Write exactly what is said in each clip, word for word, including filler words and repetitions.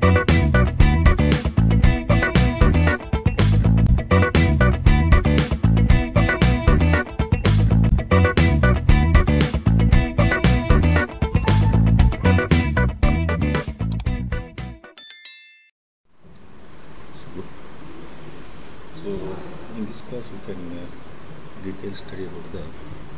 So in this course we can uh, detail study about the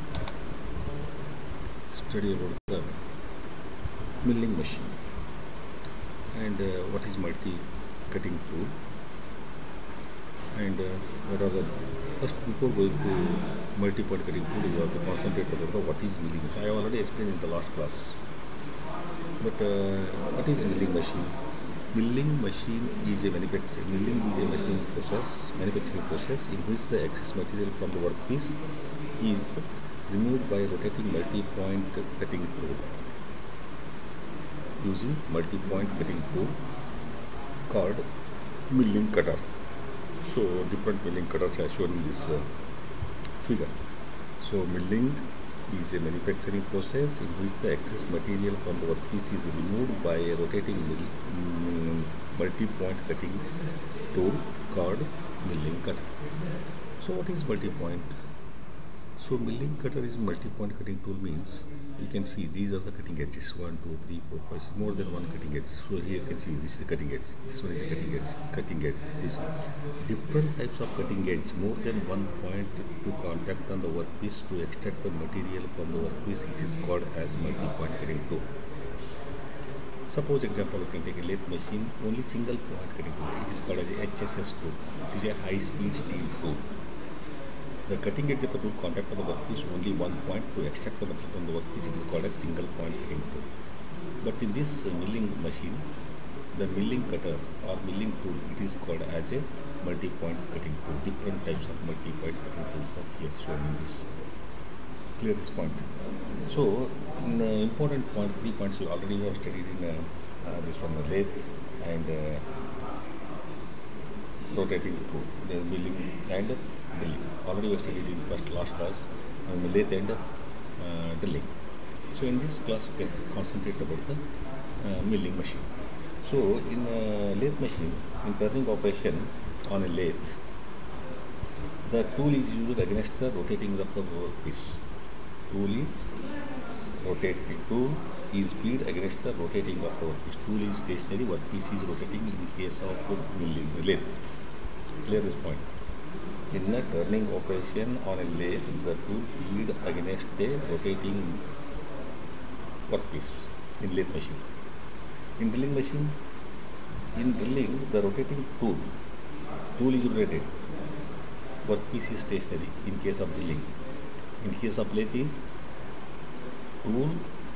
study about the milling machine and uh, what is multi cutting tool and uh, what are the first before going to multi point cutting tool you have to concentrate about the what is milling. I have already explained in the last class, but uh, what is milling machine? Milling machine is a manufacturing milling is a machine process manufacturing process in which the excess material from the workpiece is removed by rotating multi-point cutting tool using multi-point cutting tool called milling cutter. So different milling cutters are shown in this uh, figure. So milling is a manufacturing process in which the excess material from the workpiece is removed by a rotating um, multi-point cutting tool called milling cutter. So what is multi-point? So milling cutter is multi-point cutting tool means you can see these are the cutting edges one, two, three, four, five, six, more than one cutting edge. So here you can see this is the cutting edge, this one is a cutting edge, cutting edge. This different types of cutting edge, more than one point to contact on the workpiece to extract the material from the workpiece. It is called as multi-point cutting tool. Suppose example you can take a lathe machine, only single point cutting tool. It is called as a H S S tool. It is a high-speed steel tool. The cutting edge of the tool contact on the workpiece only one point to extract the material from the workpiece. It is called as single point cutting tool. But in this uh, milling machine, the milling cutter or milling tool, it is called as a multi-point cutting tool. Different types of multi-point cutting tools are here shown in this. Clear this point. So, in, uh, important point, three points you already have studied in uh, uh, this one, the lathe and uh, rotating tool, the milling and drilling. Already we studied in first last class um, lathe and uh, drilling. So in this class we can concentrate about the uh, milling machine. So in a lathe machine, in turning operation on a lathe, the tool is used against the rotating of the workpiece. Tool is rotating. Tool is speed against the rotating of the workpiece. Tool is stationary. Workpiece is rotating in case of milling lathe. Clear this point. In a turning operation on a lathe, the tool speed against a rotating workpiece in lathe machine. In drilling machine, in drilling, the rotating tool, tool is rotated. Workpiece is stationary in case of drilling. In case of lathe is tool,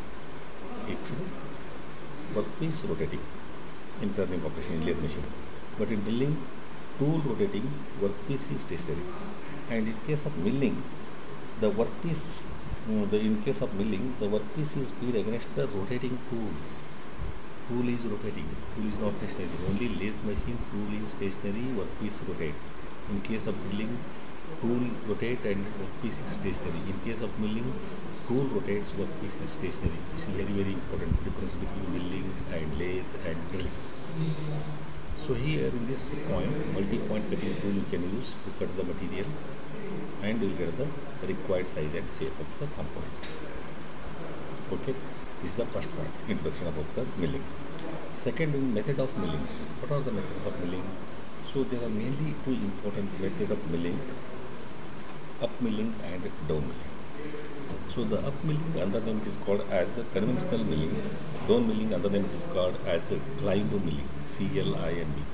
it workpiece rotating in turning operation in lathe machine. But in drilling, tool rotating, workpiece is stationary. And in case of milling, the workpiece, uh, the in case of milling, the workpiece is speed against the rotating tool. Tool is rotating, tool is not stationary. Only lathe machine, tool is stationary, workpiece rotate. In case of drilling, tool rotate and workpiece is stationary. In case of milling, tool rotates, workpiece is stationary. This is very very important difference between milling and lathe and drilling. So here in this point, multi-point cutting tool you can use to cut the material and you will get the required size and shape of the component. Okay, this is the first point, introduction about the milling. Second, method of millings. What are the methods of milling? So there are mainly two important methods of milling: up milling and down milling. So the up milling, under name it is called as conventional milling. Down milling, under name it is called as climb milling. C L I M B.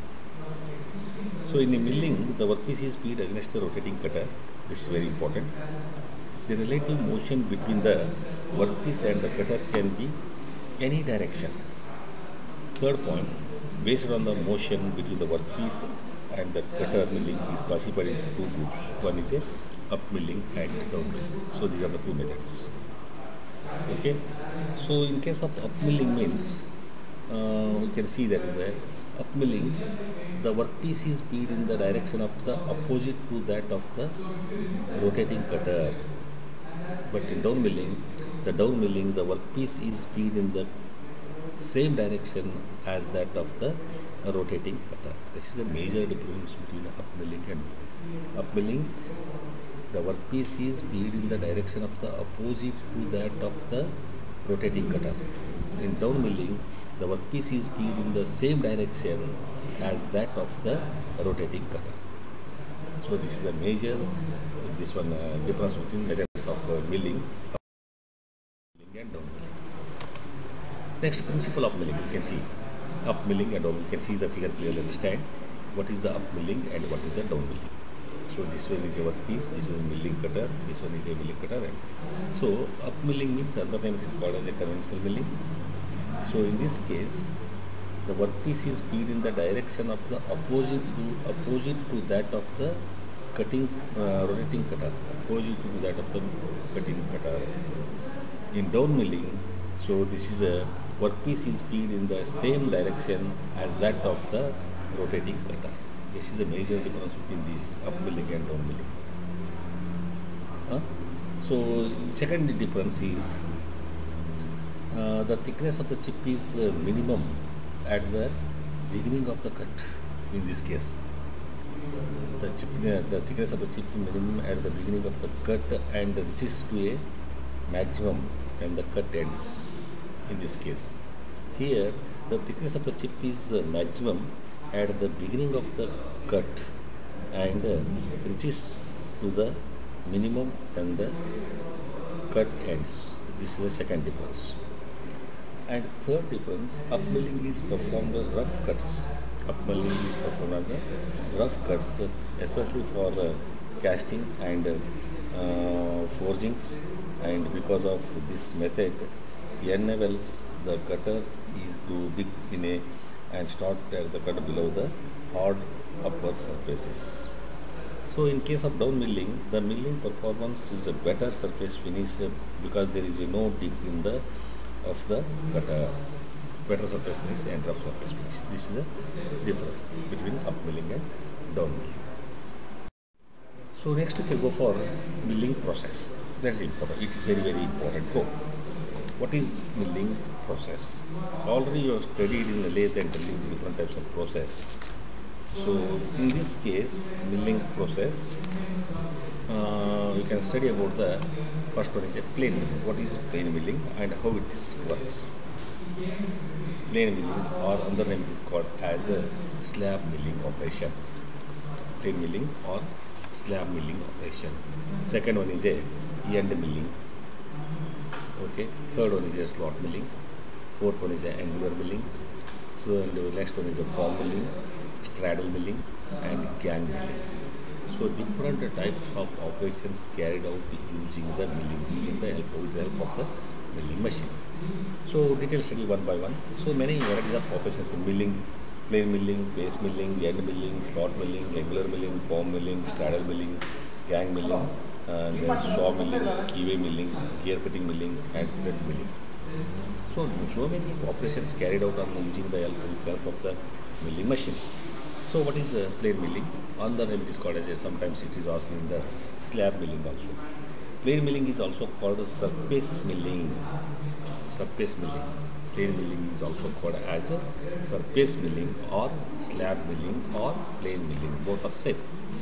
So in the milling, the workpiece is speed against the rotating cutter. This is very important. The relative motion between the workpiece and the cutter can be any direction. Third point, based on the motion between the workpiece and the cutter, milling is classified into two groups. One is a up milling and down milling. So these are the two methods. Okay. So in case of up milling means, uh, we can see that is a up milling, the workpiece is speed in the direction of the opposite to that of the rotating cutter. But in down milling, the down milling, the workpiece is speed in the same direction as that of the rotating cutter. This is the major difference between up milling and down. Up milling, the workpiece is bead in the direction of the opposite to that of the rotating cutter. In down milling, the workpiece is bead in the same direction as that of the rotating cutter. So this is a major this one uh, difference between methods of uh, milling, milling and down milling. Next, principle of milling. You can see up milling and down. You can see the figure clearly. Understand what is the up milling and what is the down milling. So this one is a workpiece, this is a milling cutter, this one is a milling cutter. And so up milling means another name it is called as a conventional milling. So in this case, the workpiece is bead in the direction of the opposite to opposite to that of the cutting uh, rotating cutter, opposite to that of the cutting cutter. In down milling, so this is a workpiece is bead in the same direction as that of the rotating cutter. This is a major difference between these up milling and down milling. Huh? So second difference is uh, the thickness of the chip is uh, minimum at the beginning of the cut. In this case, the chip, uh, the thickness of the chip is minimum at the beginning of the cut and reaches to a maximum when the cut ends. In this case, here the thickness of the chip is uh, maximum at the beginning of the cut and uh, reaches to the minimum when the cut ends. This is the second difference. And third difference, up milling is performed on rough cuts. Up milling is performed on the rough cuts, uh, especially for uh, casting and uh, forgings. And because of this method, enables the cutter is to dig in a and start uh, the cut below the hard upper surfaces. So in case of down milling, the milling performance is a better surface finish uh, because there is a no dip in the of the cutter, better surface finish and rough surface finish. This is the difference between up milling and down milling. So next we can go for milling process. That's important. It is very very important. Go. What is milling process? Already you have studied in the lathe and drilling different types of process. So in this case, milling process, uh, you can study about the first one is a plane milling. What is plane milling and how it is works? Plane milling, or another name is called as a slab milling operation. Plane milling or slab milling operation. Second one is a end milling. Okay. Third one is a slot milling. Fourth one is a angular milling. So and the next one is a form milling, straddle milling, and gang milling. So different types of operations carried out using the milling, with the help with the help of the milling machine. So detailed study one by one. So many varieties of operations in milling: plane milling, base milling, end milling, slot milling, angular milling, form milling, straddle milling, gang milling, and then saw milling, keyway milling, gear cutting milling, and thread milling. So, so many operations carried out on using the help of the milling machine. So what is uh, plane milling? On the name it is called as a, sometimes it is asked in the slab milling also. Plane milling is also called a surface milling. Surface milling. Plane milling is also called as a surface milling or slab milling or plane milling. Both are same.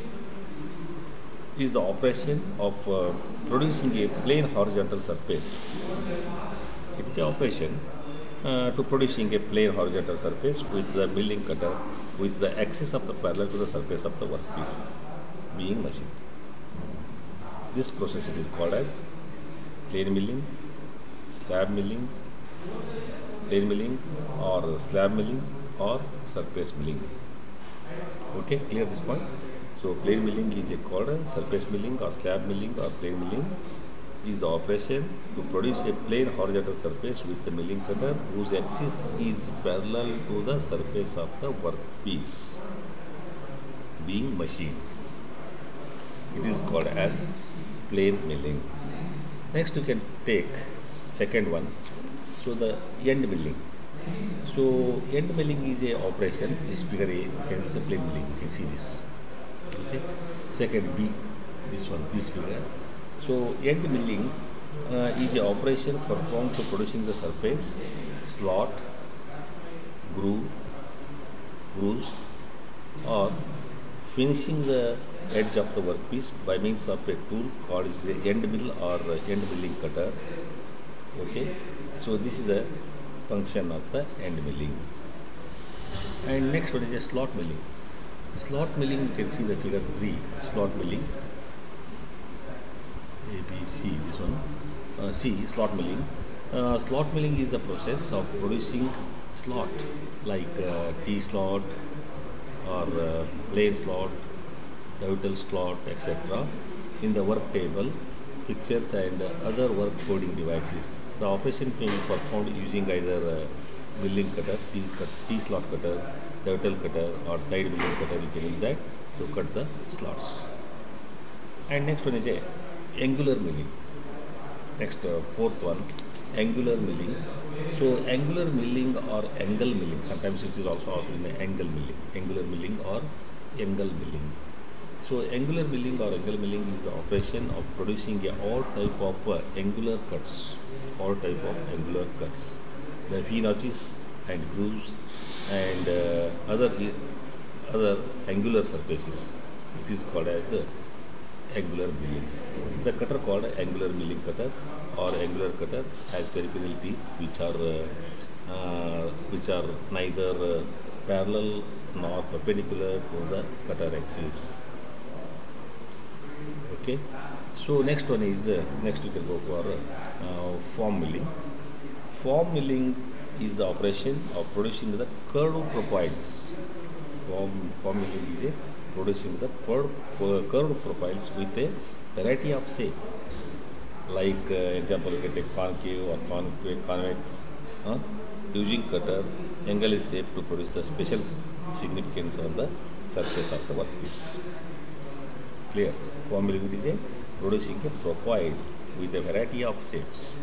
Is the operation of uh, producing a plane horizontal surface. It is the operation uh, to producing a plane horizontal surface with the milling cutter with the axis of the parallel to the surface of the workpiece being machined. This process it is called as plane milling, slab milling, plane milling or slab milling or surface milling. Okay, clear this point? So plane milling is called a surface milling or slab milling or plane milling is the operation to produce a plane horizontal surface with the milling cutter whose axis is parallel to the surface of the workpiece being machined. It is called as plane milling. Next you can take second one. So the end milling. So end milling is a operation. This figure A, you can use a plane milling. You can see this. Okay. Second B, this one, this figure. So end milling uh, is an operation performed to producing the surface, slot, grooves, or finishing the edge of the workpiece by means of a tool called is the end mill or end milling cutter. Okay, so this is the function of the end milling. And next one is a slot milling. Slot milling, you can see the figure three, slot milling. A, B, C, this one. Uh, C, slot milling. Uh, slot milling is the process of producing slot like uh, T slot or uh, plain slot, pivotal slot, et cetera in the work table, fixtures and uh, other work coding devices. The operation can be performed using either uh, milling cutter, T, cut, T slot cutter, pivotal cutter or side milling cutter. You can use that to cut the slots. And next one is a angular milling. Next uh, fourth one, angular milling. So angular milling or angle milling, sometimes it is also also in angle milling, angular milling or angle milling. So angular milling or angle milling is the operation of producing a all type of uh, angular cuts, all type of angular cuts, the V notches and grooves and uh, other other angular surfaces. It is called as uh, angular milling. The cutter called angular milling cutter or angular cutter has peripheral teeth which are uh, uh, which are neither uh, parallel nor perpendicular to the cutter axis. Okay, so next one is uh, next we can go for uh, form milling. Form milling is the operation of producing the curved profiles. Form, form milling is a producing the curved profiles with a variety of shape. Like uh, example, you can take concave or concave, convex. Huh? Using cutter, angle is shape to produce the special significance on the surface of the workpiece. Clear? Form milling is a producing a profile with a variety of shapes.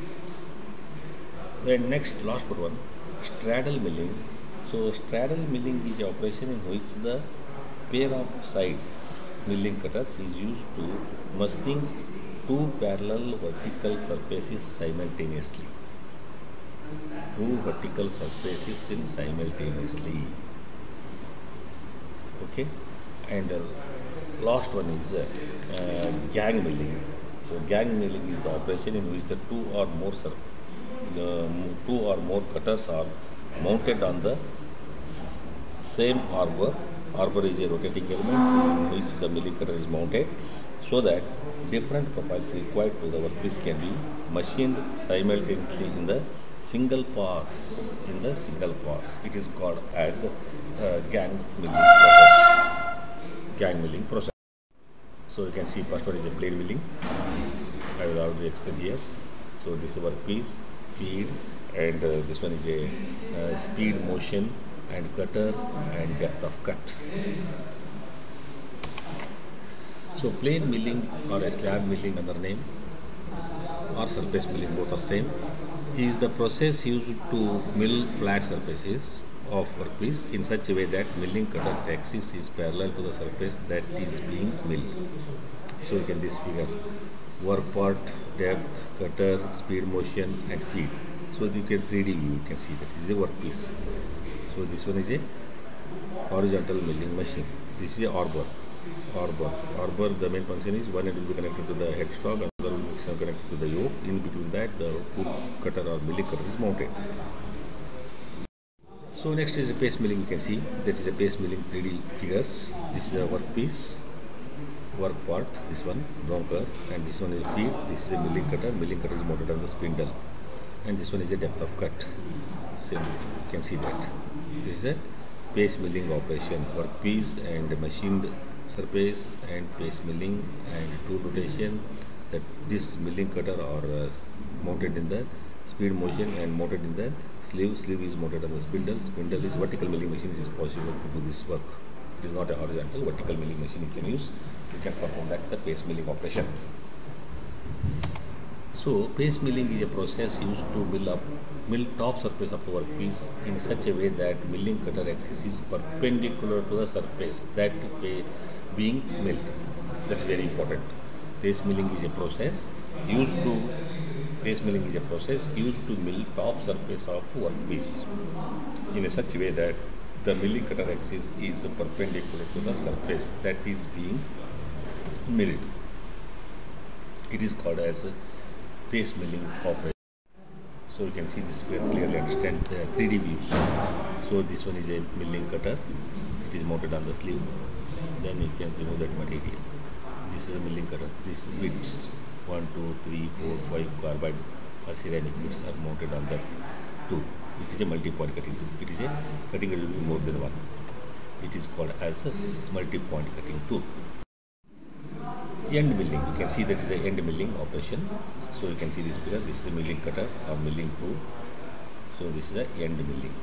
Then next, last one, straddle milling. So straddle milling is an operation in which the pair of side milling cutters is used to machining two parallel vertical surfaces simultaneously. Two vertical surfaces in simultaneously. Okay, and uh, last one is uh, uh, gang milling. So gang milling is the operation in which the two or more the two or more cutters are mounted on the same arbor. Arbor is a rotating element in which the milling cutter is mounted, so that different profiles required to the workpiece can be machined simultaneously in the single pass. In the single pass, it is called as uh, gang milling process. Gang milling process. So you can see first one is a plane milling. I will already explain here. So this is workpiece, feed, and uh, this one is a uh, speed, motion, and cutter and depth of cut. So plane milling or a slab milling, another name, or surface milling, both are same, is the process used to mill flat surfaces of workpiece in such a way that milling cutter's axis is parallel to the surface that is being milled. So you can this figure, work part, depth, cutter, speed, motion, and feed. So you can three D view, you can see that is a workpiece. So this one is a horizontal milling machine. This is a arbor. Arbor. Arbor, the main function is one end will be connected to the headstock, another will be connected to the yoke. In between that, the wood cutter or milling cutter is mounted. So next is a paste milling. You can see that is a paste milling three D figures. This is a workpiece, work part. This one brown curve, and this one is a feed. This is a milling cutter. Milling cutter is mounted on the spindle, and this one is a depth of cut. So you can see that. This is a paste milling operation, workpiece and machined surface and paste milling and tool rotation. That this milling cutter are uh, mounted in the speed motion and mounted in the sleeve. Sleeve is mounted on the spindle. Spindle is vertical milling machine. It is possible to do this work. It is not a horizontal. Vertical milling machine you can use. You can perform that the paste milling operation. So paste milling is a process used to mill up mill top surface of the workpiece in such a way that milling cutter axis is perpendicular to the surface that being milled. That is very important. Paste milling is a process used to paste milling is a process used to mill top surface of workpiece in a such a way that the milling cutter axis is perpendicular to the surface that is being milled. It is called as a face milling operation. So you can see this very clearly, understand the three D view. So this one is a milling cutter. It is mounted on the sleeve. Then you can remove that material. This is a milling cutter. This is bits one, two, three, four, five carbide or ceramic bits are mounted on that tool. It is a multi-point cutting tool. It is a cutting tool will be more than one. It is called as a multi-point cutting tool. End milling. You can see that is a end milling operation. So you can see this figure. This is a milling cutter or milling tool. So this is a end milling.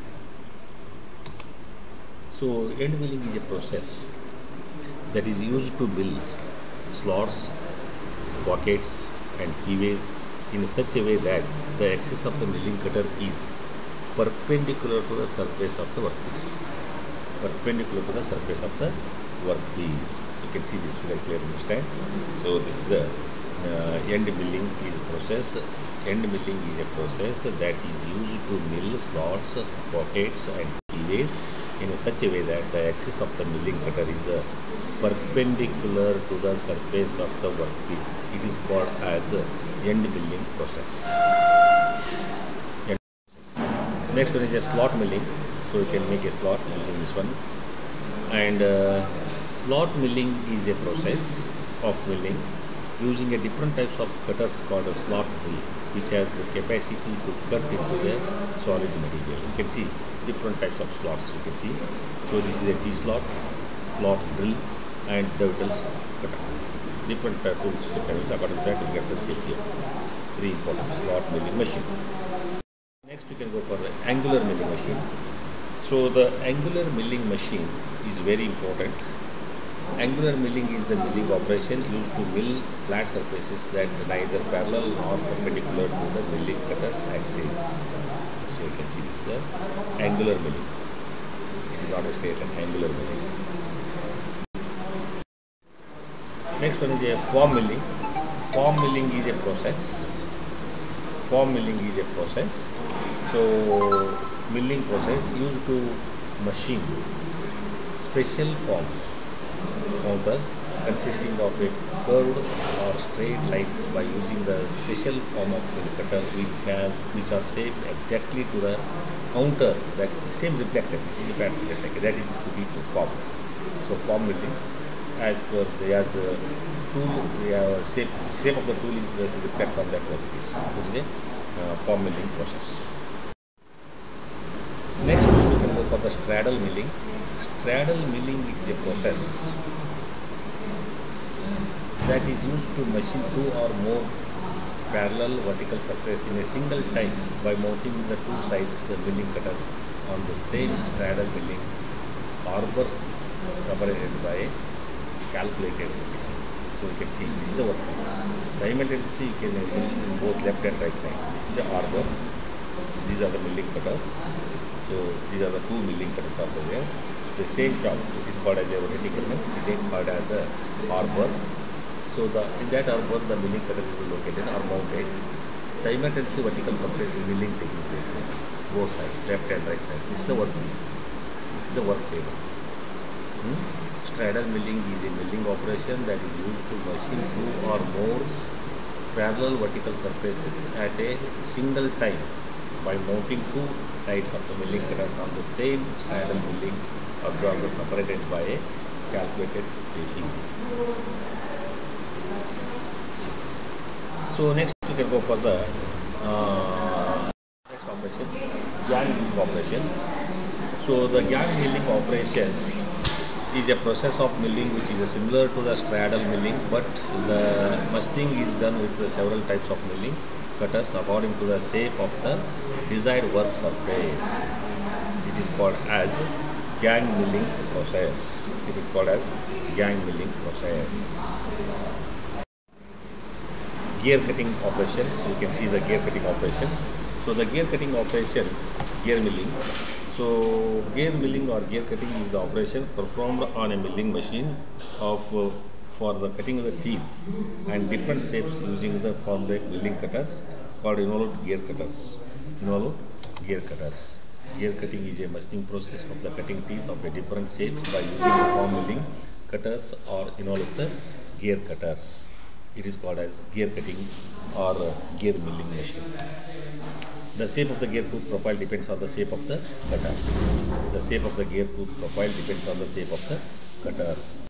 So end milling is a process that is used to build slots, pockets and keyways in such a way that the axis of the milling cutter is perpendicular to the surface of the workpiece. Perpendicular to the surface of the workpiece. You can see this very clearly, understand. So this is the uh, end milling is a process. End milling is a process that is used to mill slots, pockets and keyways in such a way that the axis of the milling cutter is uh, perpendicular to the surface of the workpiece. It is called as uh, end milling process. End process. Next one is a slot milling. So you can make a slot using this one. And uh, slot milling is a process of milling using a different types of cutters called a slot drill, which has the capacity to cut into the solid material. You can see different types of slots. You can see. So this is a T-slot, slot drill, and Dovettel cutter. Different uh, tools you can use according to that to get the shape here. Very important slot milling machine. Next, you can go for the angular milling machine. So the angular milling machine is very important. Angular milling is the milling operation used to mill flat surfaces that neither parallel nor perpendicular to the milling cutter's axis. So you can see this is uh, angular milling. It is not a straight line, angular milling. Next one is a form milling. Form milling is a process. Form milling is a process. So milling process used to machine special form counters consisting of a curved or straight lines by using the special form of mill cutter which has which are shaped exactly to the counter, that same reflected pattern just like that is to be to form. So form milling, as per the as a tool, the shape shape of the tool is uh, to reflect on that workpiece, which is a uh, form milling process. Next, we can go for the straddle milling. Straddle milling is a process that is used to machine two or more parallel vertical surface in a single time by mounting the two sides uh, milling cutters on the same straddle milling arbors separated by a calculated spacing. So you can see this is the workpiece. Simultaneously you can mill in both left and right side. This is the arbor. These are the milling cutters. So these are the two milling cutters over there. The same job, which is called as a rotating element, it is called as a arbor. So the in that arbor the milling cutter is located or mounted. Simultaneously vertical surface milling taking place on both sides, left and right side. This is the workpiece. This is the work table. Hmm? Straddle milling is a milling operation that is used to machine two or more parallel vertical surfaces at a single time by mounting two sides of the milling cutters on the same straddle milling arbor separated by a calculated spacing. So next we can go for the uh, next operation, gang milling operation. So the gang milling operation is a process of milling which is similar to the straddle milling, but the machining is done with the several types of milling cutters according to the shape of the desired work surface. It is called as gang milling process. It is called as gang milling process. Gear cutting operations. You can see the gear cutting operations. So the gear cutting operations, gear milling. So gear milling or gear cutting is the operation performed on a milling machine of uh, for the cutting of the teeth and different shapes using the form like milling cutters called involved gear cutters. Involved gear cutters. Gear cutting is a machining process of the cutting teeth of a different shapes by using uniform milling cutters or involved gear cutters. It is called as gear cutting or uh, gear milling machine. The shape of the gear tooth profile depends on the shape of the cutter. The shape of the gear tooth profile depends on the shape of the cutter.